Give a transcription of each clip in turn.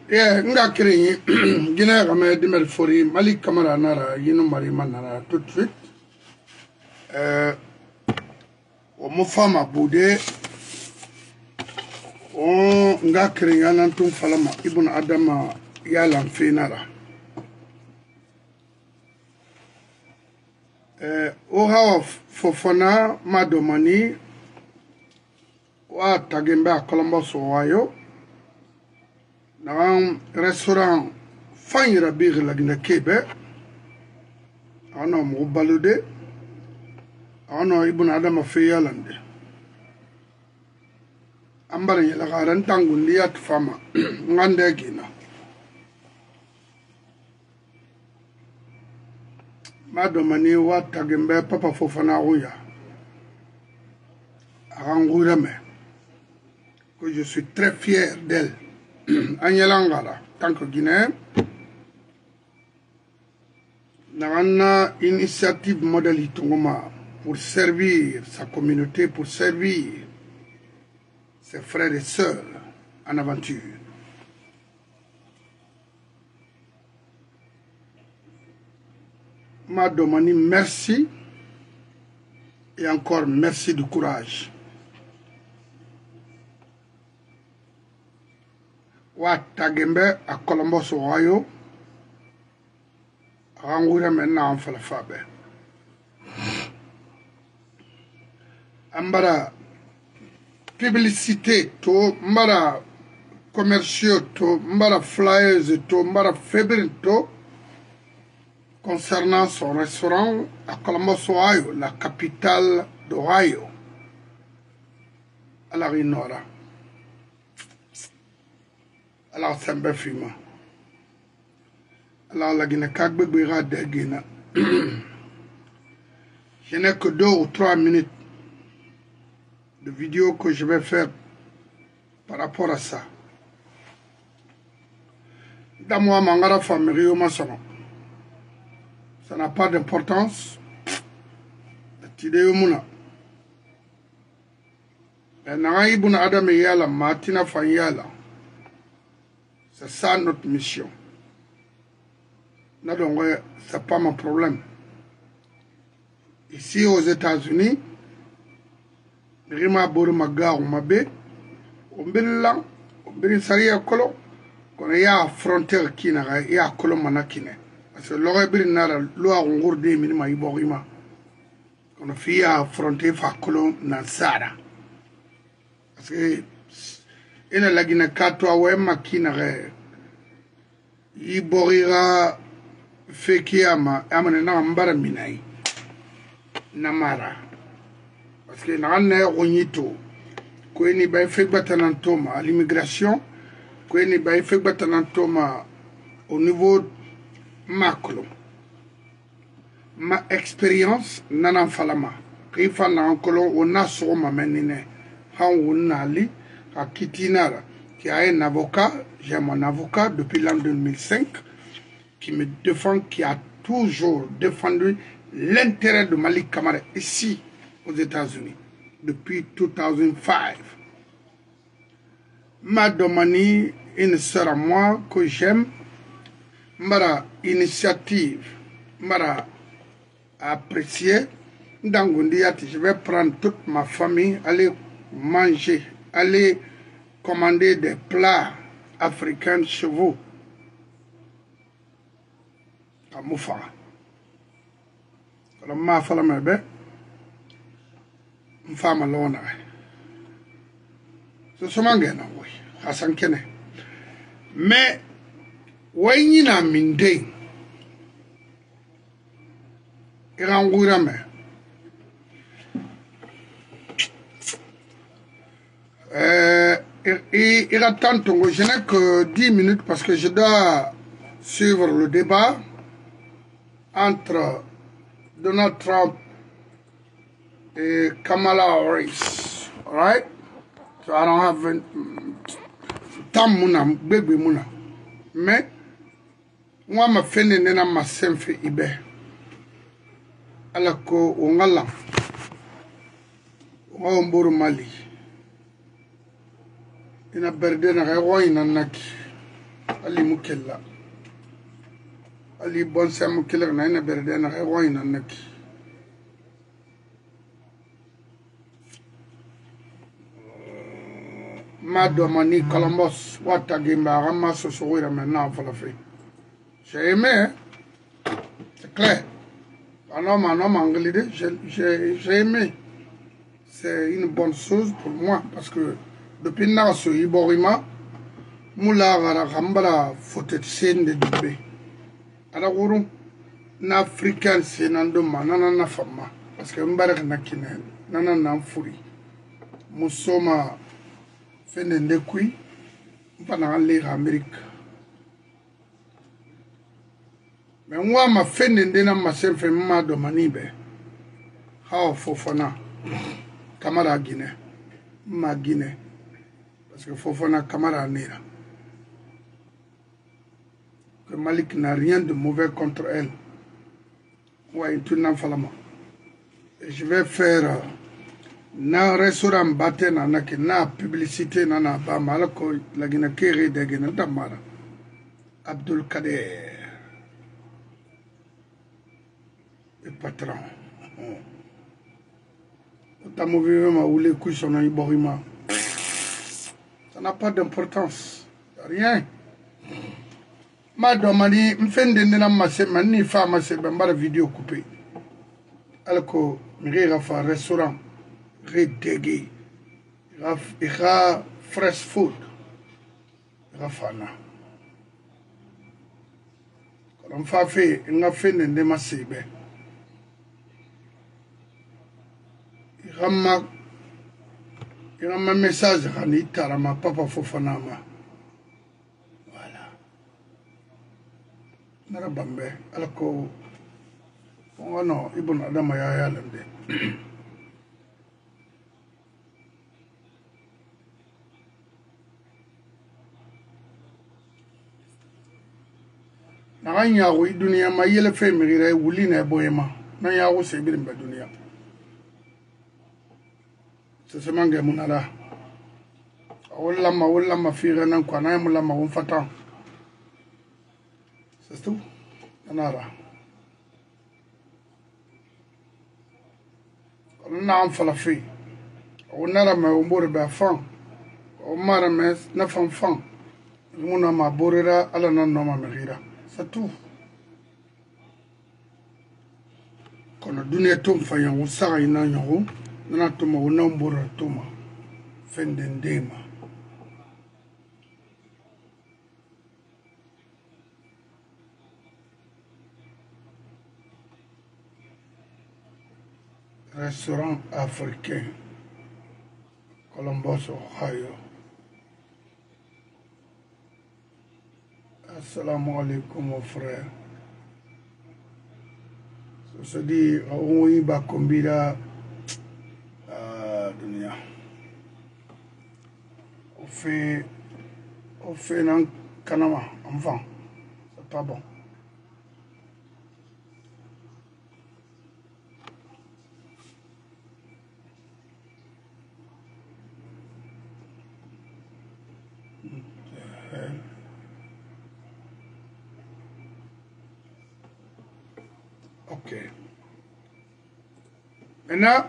nga kiri Guinée Gamé Dimel Fori Malik Kamara Nara Yinu Marima Nara tout de suite. O Mofama Boudé o nga kiri Yanantum Falama Ibn Adama Yalan Fenara. O hawa Fofana Madomani wa Tagembe a Columbus Ohio. Dans un restaurant Fanyira Bir la Guinée Québec, on a Moubalude, on a Ibn Adam Feyalande. Ambari la Garantangundi at Fama, Ngandegina. Madomani wa Tagembe Papa Fofana Ouya. Arangurame. Que je suis très fier d'elle. Anyalangala, tant que Guinéen, n'a une initiative modalité pour servir sa communauté, pour servir ses frères et sœurs en aventure. Madomani, merci et encore merci du courage. Wa Tagembe à Columbus, Ohio, Rangoura maintenant en Falafabe. Ambara publicité, to, mbara commerciaux, to, mbara flyers, to, mbara fébrile, to, concernant son restaurant à Columbus, Ohio, la capitale d'Ohio, à la Rinora. Alors, c'est un peu film. Alors, la Guinée-Cagbé Bira de Guinée. Je n'ai que 2 ou 3 minutes de vidéo que je vais faire par rapport à ça. Dans moi, Mangara Famiri Masama. Ça n'a pas d'importance. Tidé Mouna. Et Naïbun Adam Yala, Martina Fayala. C'est ça notre mission. C'est pas mon problème. Ici aux États-Unis, Rima Borumaga ou Mabé, on billa, on billa Saria Kolo, qu'on y a frontière qui n'a y a Kolo Manakine. Parce que l'aurait bien n'a l'oua on gourde minima Iborima. Qu'on a fait à frontière fa Kolo Nansara. Parce que ina la Guinée katwa wema kinare iborira fekiama amane na mbara minai namara parce que na ne onyito ko ni bay fekbatanantoma à l'immigration ko ni bay fekbatanantoma au niveau macro ma expérience nanan falama rifa na ankolo ona so ma menine han wonali à Kitinara, qui a un avocat, j'ai mon avocat depuis l'an 2005, qui me défend, qui a toujours défendu l'intérêt de Malik Kamara ici aux États-Unis, depuis 2005. Ma demandé une sœur à moi que j'aime, m'a initiative, m'a apprécié. Dans Gundiat, je vais prendre toute ma famille, aller manger, aller commander des plats africains chez vous. À Moufa. Quand ma femme est une femme alone. C'est ce que oui. Hassan Kene. Mais, when you na minde, Irangurame. Il attend ton je n'ai que 10 minutes parce que je dois suivre le débat entre Donald Trump et Kamala Harris. Alright? So I don't have time muna, baby muna. Mais, moi ma fene nena ma senfe ibe. Alako ongala. Omburu Mali. Ina berde na rewa ina naki. Ali Mukella. Ali Bonsa Mukella, Nana Berdena, Heroin and Neki. Madomani Columbus, what a game by Ramas or Soira maintenant for the free. J'ai aimé, c'est clair. Un homme anglais, j'ai aimé. C'est une bonne chose pour moi parce que depuis Nasso Iborima, Moula Rambala faut-être scène de Dubé. Alors, n'Africain, c'est Nandoma, Nana Fama, parce que Mbarak Nakinen, Nana Namfuri, Moussoma. Fende ndekui mpana lera Amerika me nwa ma fende ndena masemfe mmado manibe hao Fofana Camara Guinée ma Guinée parce que Fofana Camara nera que Malik n'a rien de mauvais contre elle ouais tout n'en falama et je vais faire na restaurant batte na nake na publicité na na ba malako lagina kere de gena damara Abdul Kader le patron tamovive ma oule kushona iborima ça n'a pas d'importance rien madame mani mfende ndena masse mani fa masse bambara vidéo coupé alko mirira fa restaurant redégué, il y a fresh food, il y a fana. Quand on fait, il y a fait des massés. Il y a un message, il y a un papa Fofana. Voilà. Narabambe, alors que, oh non, il y a un adam à Yalande. Nanya wi dunia ma yele fe mirire wuli na boyema na ya wo se birim ba dunia se mange munala wala ma fira nan kwa na mu la ma won fata c'est tout anara na am fala fi onara ma umbore ba fan o mara mes na fan muna ma borera ala non no ma mirira c'est tout. Quand on donne tout faillant, on s'arrête dans un euro, on a tout mon nombre de tout ma fin d'endema. Restaurant africain, Columbus, Ohio. Assalamu alaikum mon frère. Se dit on y va combiner dunia. On fait un canama enfant. C'est pas bon. Ok. Maintenant,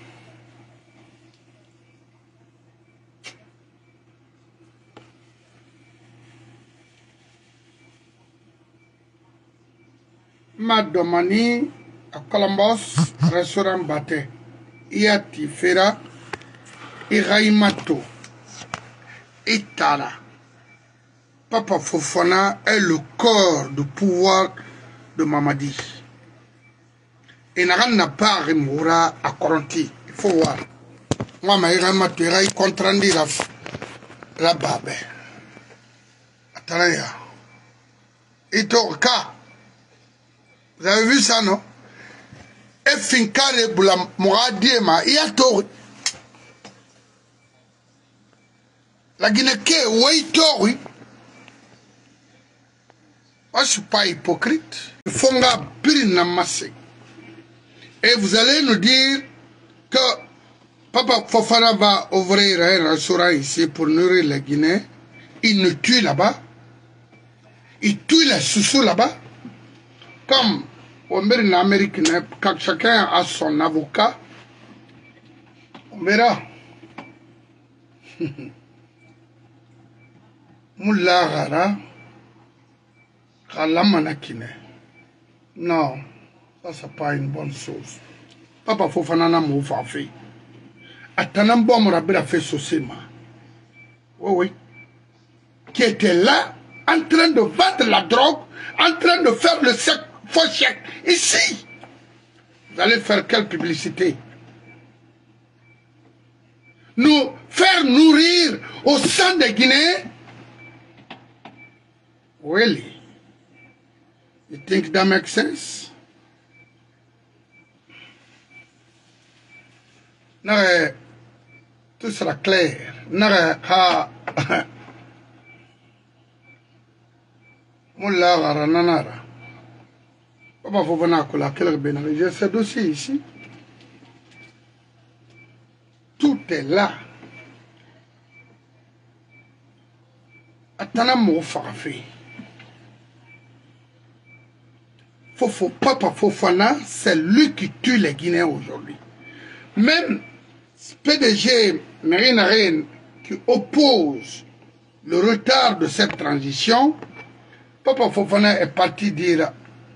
Madomani à Columbus, restaurant Bate, Iati Fera, Iraimato, Itala. Papa Fofana est le corps de pouvoir de Mamadi. Et n'a pas remoura à Coronti. Il faut voir. Moi, ma Iraimato, il contrandi la babe. Attendez. Et Torka. Vous avez vu ça, non? Et Finkare Boula Mouradiema, il y a Tori. La Guinée-Ké, oui, Tori. Moi, je ne suis pas hypocrite. Il faut que et vous allez nous dire que Papa Fofana va ouvrir un restaurant ici pour nourrir les Guinéens. Il nous tue là-bas. Ils tuent les sous là-bas. Comme en Amérique, quand chacun a son avocat, on verra. Moulagara, Kalamanakine. Non, ça c'est pas une bonne chose. Papa Fofanana Moufafi. Atanambo Morabela fait Sosema. Oui, oui. Qui était là, en train de vendre la drogue, en train de faire le faux chèque. Ici, vous allez faire quelle publicité? Nous faire nourrir au sein des Guinéens? Really? You think that makes sense? Tout sera clair. J'ai ce dossier ici. Tout est là. Attends, mon farfé. Papa Fofana, c'est lui qui tue les Guinéens aujourd'hui. Même PDG Marine Arène qui oppose le retard de cette transition, Papa Fofana est parti dire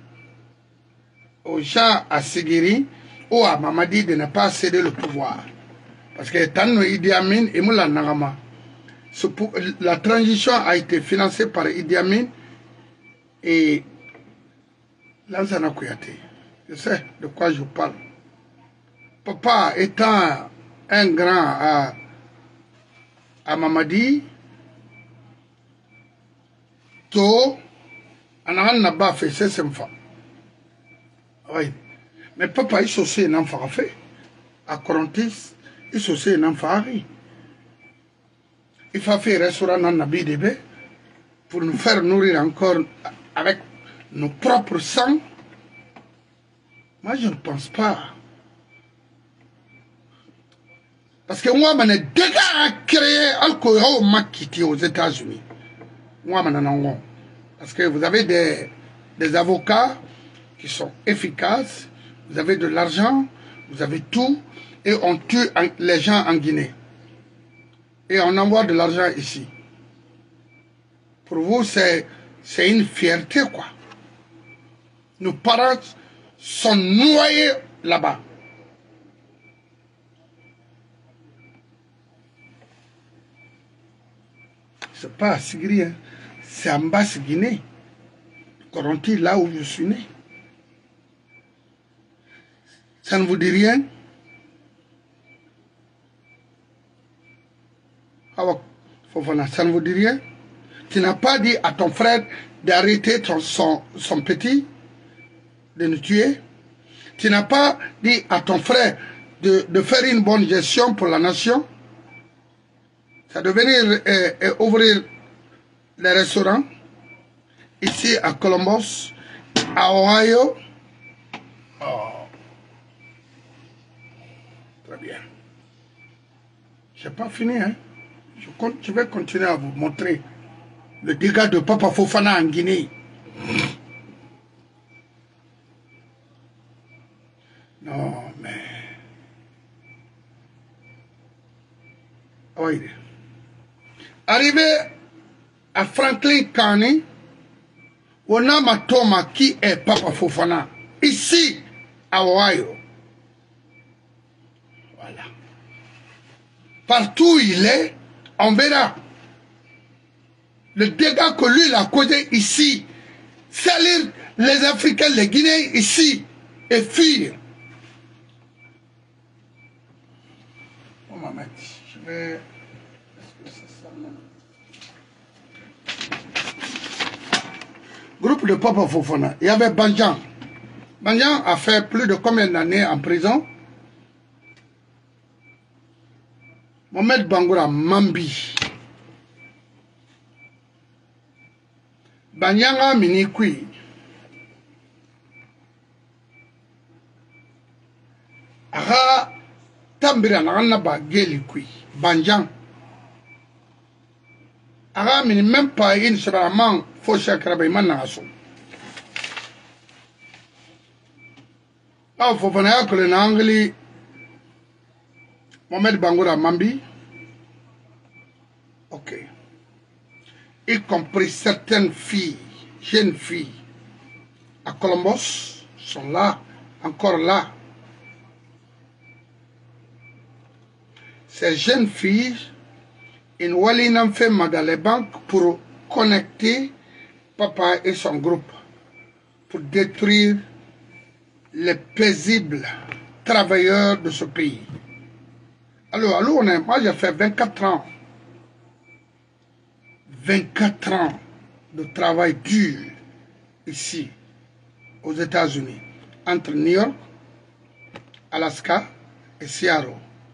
aux gens à Séguiri ou à Mamadi de ne pas céder le pouvoir. Parce que Tano Idi Amin et Moula Nagama, la transition a été financée par Idi Amin et Lansana Kouyaté. Je sais de quoi je parle. Papa étant un grand à Mamadi, To, Anaran n'a pas fait ses enfants. Oui. Mais papa, il s'est un enfant fait. À Corontis, il s'est un enfant. Il faut faire un restaurant dans Nabi Debe pour nous faire nourrir encore avec nos propres sangs. Moi, je ne pense pas. Parce que moi, je déjà créé alcool au Makiti aux États-Unis. Moi, je parce que vous avez des avocats qui sont efficaces, vous avez de l'argent, vous avez tout, et on tue les gens en Guinée. Et on envoie de l'argent ici. Pour vous, c'est une fierté, quoi. Nos parents sont noyés là-bas. C'est pas à Sigri, hein. C'est en Basse-Guinée. Coronti, là où je suis né. Ça ne vous dit rien? Ça ne vous dit rien? Tu n'as pas dit à ton frère d'arrêter son petit, de nous tuer? Tu n'as pas dit à ton frère de faire une bonne gestion pour la nation? Ça devenir ouvrir les restaurants ici à Columbus, à Ohio. Oh. Très bien. Je n'ai pas fini, hein. Je vais continuer à vous montrer le dégât de Papa Fofana en Guinée. Non, mais... Oui. Arrivé à Franklin County, on a Matoma qui est Papa Fofana, ici à Ohio. Voilà. Partout où il est, on verra le dégât que lui a causé ici. Salir les Africains, les Guinéens ici et fuir. On va mettre, je vais... Groupe de Papa Fofana. Il y avait Banjan. Banjan a fait plus de combien d'années en prison? Mohamed Bangoura Mambi. Banyanga Minikui. Aha Tambira Naranaba Gelikui. Banjan. Aha Mini même pas une seulement fo shakara bay man na so aw fo fana yakole na angli Mohamed Bangoura Mambi, ok, y compris certaines filles, jeunes filles à Columbus sont là, encore là. Ces jeunes filles, une walina fait dans les banques pour connecter papa et son groupe, pour détruire les paisibles travailleurs de ce pays. Alors moi j'ai fait 24 ans. 24 ans de travail dur ici, aux États-Unis, entre New York, Alaska et Seattle.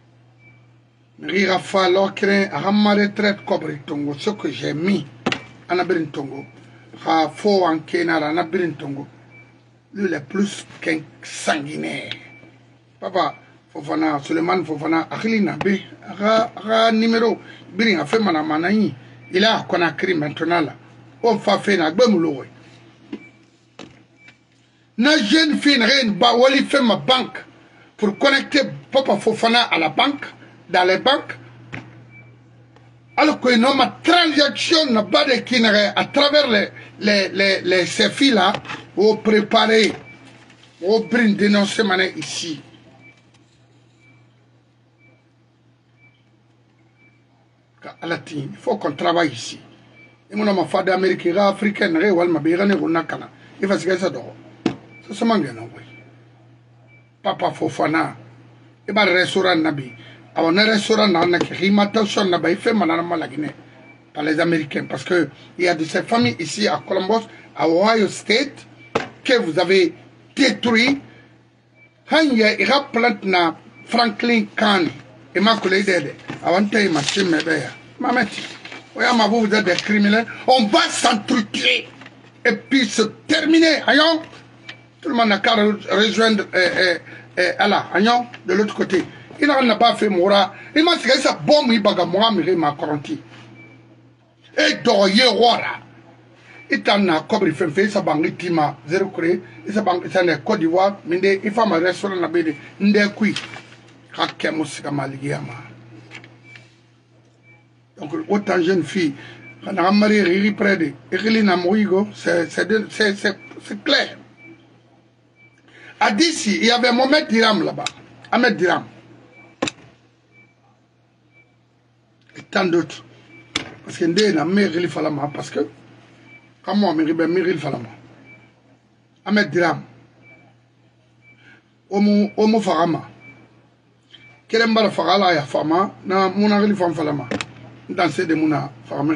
Rirafa l'okren à ma retraite Kobri Tongo, ce que j'ai mis en Abirin Tongo, à faux en Kenara en Abirin Tongo, lui le plus qu'un sanguinaire. Papa, Fofana, Suleiman Fofana, Akhilina, Ra numéro, Birin a fait manamanaï, il a Conakry maintenant là. On fait faire un bemulo. Na jeune fille n'a pas wali fait ma banque pour connecter Papa Fofana à la banque, dans les banques. Alors que non, ma transaction n'a pas de kinere à travers ces filles là, pour préparer, pour dénoncer mané ici. Il faut qu'on travaille ici. Et mon ma fada américaine, africaine, réel, ma bérane, on a cana. Il va se gagner ça d'or. Ça se mange, non, oui. Papa Fofana, et bah, restaurant Nabi. Alors, un restaurant, on a qui matation, n'a pas fait manama la Guinée. Par les Américains. Parce que il y a de ces familles ici à Columbus, à Ohio State, que vous avez détruit. Il y a plante na Franklin County. Et ma collègue d'aide. Avant de machine, mais bien. Maman, vous êtes des criminels. On va s'entretuer. Et puis se terminer. Ayon. Tout le monde a qu'à rejoindre Allah. Ayon, de l'autre côté. Il n'a pas fait mourir. Il m'a dit que ça bombe, il baga moi, mais m'a garanti. Et d'oyer roi. Il t'en a cobre, il fait sa banque, il m'a zéro cré. Il s'est banque, c'est un Côte d'Ivoire. Mais il faut me restaurant la bête. N'de kui. Donc, autant jeune fille, on a marié Riri Prede, c'est clair. À d'ici, il y avait Mohamed Diram là-bas, Ahmed Diram. Et tant d'autres. Parce que nous avons Méril Falama, parce que, comme moi, Méril Falama. Ahmed Diram. Omo Farama. Kelembara Farala ya Fama, na Mounaril Falama. Dans ces deux mouna,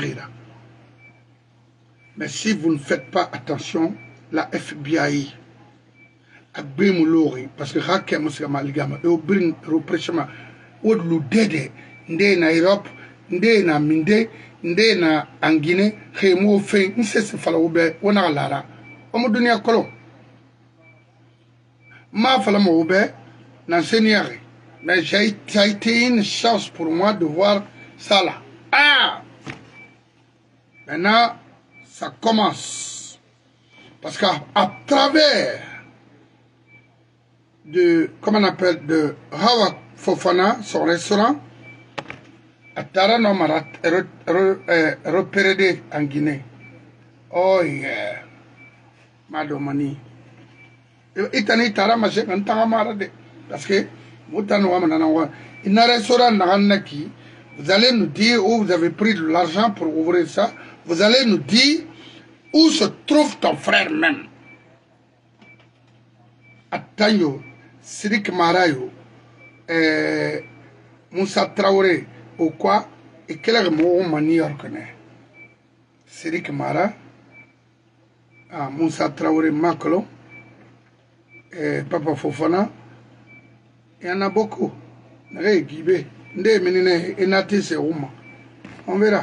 mais si vous ne faites pas attention, la FBI a bien moulori parce que Rakem Moussa Maligama et au brin repressement ou de l'oudede, ndé na Europe, ndé na Minde, ndé na Guinée, Rémo fait, n'sait se falaoube, on a lara. On me donne un colon. Ma falamoube, n'enseignera. Mais ça a été une chance pour moi de voir ça là. Ah! Maintenant, ça commence. Parce qu'à travers de, comment on appelle, de Hawa Fofana, son restaurant, à Tarano Marat, repéré en Guinée. Oh yeah. Madomani. Itani Tara Maché, un Taramarade. Parce que, il y a un restaurant qui vous allez nous dire où vous avez pris de l'argent pour ouvrir ça. Vous allez nous dire où se trouve ton frère même. Atanyo, Sirik Marayo, Moussa Traoré, ou quoi, et quel est le mot New York? Sirik Mara, Moussa Traoré Makolo, Papa Fofana, il y en a beaucoup. Guibé. On verra.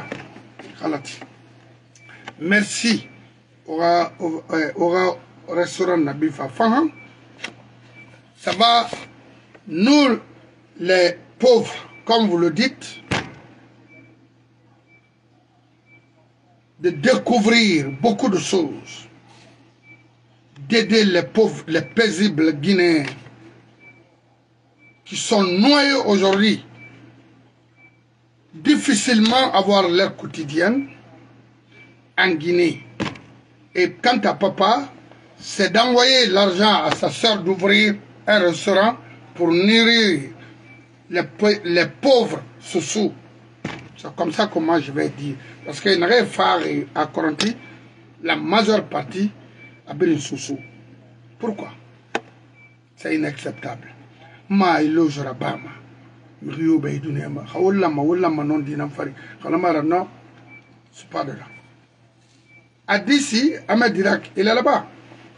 Merci au restaurant Nabifa Fahan. Ça va, nous les pauvres, comme vous le dites, de découvrir beaucoup de choses, d'aider les pauvres, les paisibles Guinéens qui sont noyés aujourd'hui, difficilement avoir leur quotidienne en Guinée. Et quant à papa, c'est d'envoyer l'argent à sa soeur d'ouvrir un restaurant pour nourrir les pauvres sous. C'est comme ça que moi je vais dire. Parce qu'il n'y a pas à Coronti, la majeure partie a bien sous. Pourquoi? C'est inacceptable. Ma ilo jorabama. Mrio beidunema. Hawallama non dinamfari. Kalamara non. C'est pas de là. À d'ici, Ahmed Dirak, il est là-bas.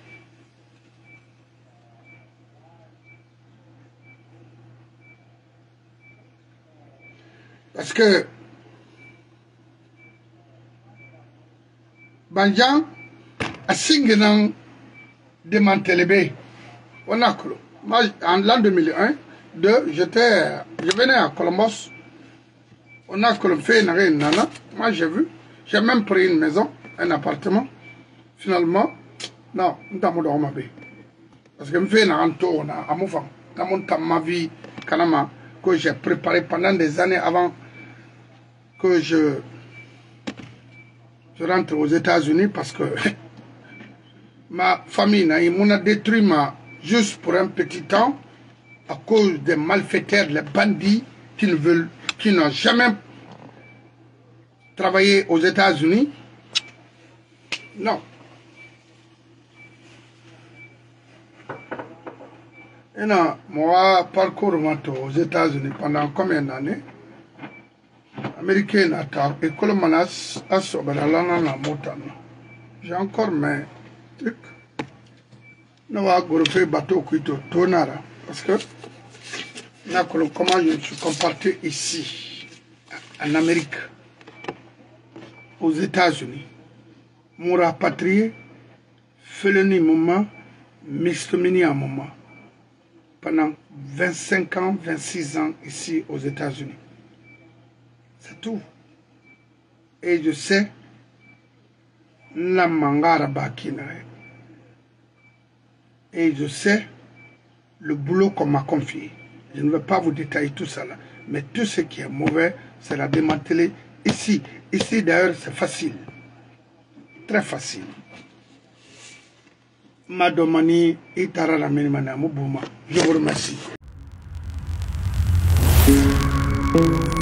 Parce que Banjan a signé démantelé. On a clos. Moi, en l'an 2001, je venais à Columbus. On a fait une nana. Moi, j'ai vu. J'ai même pris une maison, un appartement. Finalement, non, nous avons ma vie. Parce que je fais un tour à Moufang. Dans ma vie, que j'ai préparé pendant des années avant que je rentre aux États-Unis parce que ma famille m'a détruit juste pour un petit temps à cause des malfaiteurs, les bandits qui n'ont jamais travaillé aux États-Unis. Non. Et non, moi, parcours aux États-Unis pendant combien d'années? Américain à école manas à Soberalana na Motano. J'ai encore mes trucs. Nous avons fait bateau qui est tonara. Parce que comment je suis comporté ici, en Amérique, aux États-Unis. Mon rapatrié, Feleni moment, Mistomini à moment. Pendant 25 ans, 26 ans ici aux États-Unis. C'est tout. Et je sais, la mangara bakina. Et je sais le boulot qu'on m'a confié. Je ne vais pas vous détailler tout ça là. Mais tout ce qui est mauvais, c'est la démanteler ici. Ici d'ailleurs, c'est facile. Très facile. Madomani itara la minimana mubuma. Je vous remercie.